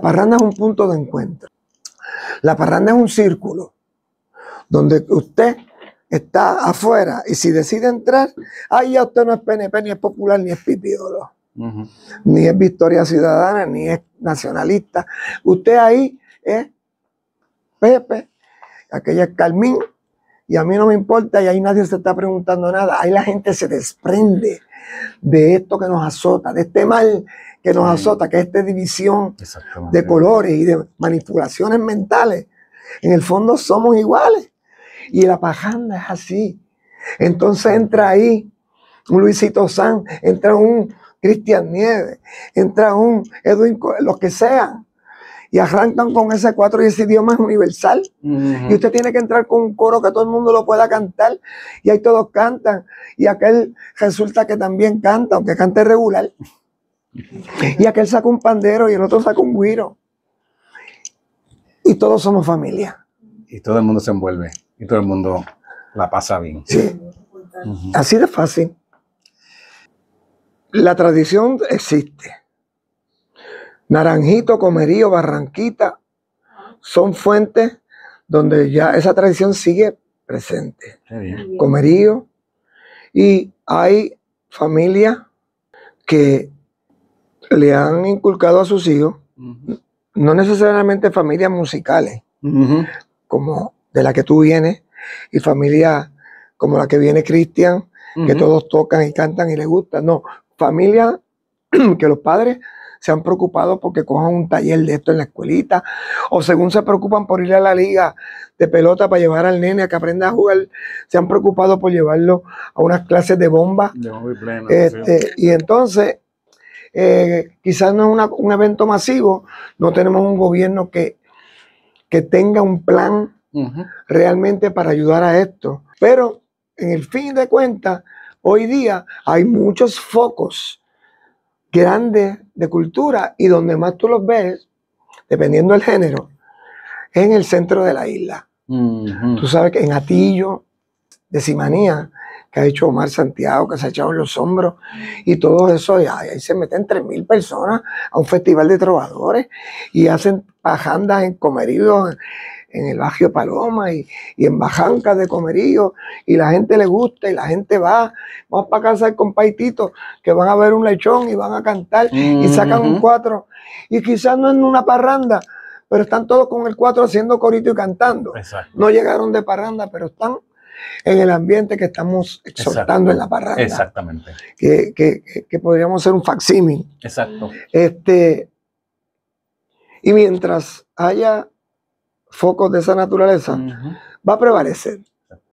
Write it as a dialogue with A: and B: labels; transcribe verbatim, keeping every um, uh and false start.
A: parranda es un punto de encuentro. La parranda es un círculo donde usted está afuera y si decide entrar, ahí ya usted no es P N P, ni es popular, ni es pipiolo, uh-huh. ni es Victoria Ciudadana, ni es nacionalista. Usted ahí es Pepe, aquella es Carmín, y a mí no me importa y ahí nadie se está preguntando nada. Ahí la gente se desprende de esto que nos azota, de este mal que nos azota, que es esta división de colores y de manipulaciones mentales. En el fondo somos iguales. Y la parranda es así. Entonces entra ahí un Luisito Sanz, entra un Cristian Nieves, entra un Edwin, los que sean, y arrancan con ese cuatro y ese idioma es universal. Uh-huh. Y usted tiene que entrar con un coro que todo el mundo lo pueda cantar, y ahí todos cantan, y aquel resulta que también canta, aunque cante regular. Y aquel saca un pandero y el otro saca un güiro. Y todos somos familia.
B: Y todo el mundo se envuelve. Y todo el mundo la pasa bien.
A: Sí. Uh-huh. Así de fácil. La tradición existe. Naranjito, Comerío, Barranquita son fuentes donde ya esa tradición sigue presente. Bien. Comerío. Y hay familias que le han inculcado a sus hijos, uh-huh. no necesariamente familias musicales, uh-huh. como de la que tú vienes, y familias como la que viene Cristian, uh-huh. que todos tocan y cantan y les gusta. No, familias que los padres se han preocupado porque cojan un taller de esto en la escuelita, o según se preocupan por ir a la liga de pelota para llevar al nene a que aprenda a jugar, se han preocupado por llevarlo a unas clases de bomba. De bomba y pleno, este, sí. Y entonces, eh, quizás no es una, un evento masivo, no tenemos un gobierno que, que tenga un plan uh-huh. realmente para ayudar a esto. Pero en el fin de cuentas, hoy día hay muchos focos grandes de cultura y donde más tú los ves, dependiendo del género, es en el centro de la isla. Uh-huh. Tú sabes que en Atillo, de Simanía, que ha hecho Omar Santiago, que se ha echado en los hombros, y todo eso, y ahí se meten tres mil personas a un festival de trovadores y hacen pajandas en Comerío, en, en el Bajo Paloma y, y en Bajancas de Comerío, y la gente le gusta y la gente va. Vamos para casa del compaitito, que van a ver un lechón y van a cantar uh-huh. y sacan un cuatro. Y quizás no en una parranda, pero están todos con el cuatro haciendo corito y cantando. Exacto. No llegaron de parranda, pero están en el ambiente que estamos exhortando. Exacto. En la parranda.
B: Exactamente.
A: Que, que, que, que podríamos ser un facsímil.
B: Exacto.
A: Este, y mientras haya focos de esa naturaleza, uh-huh. va a prevalecer.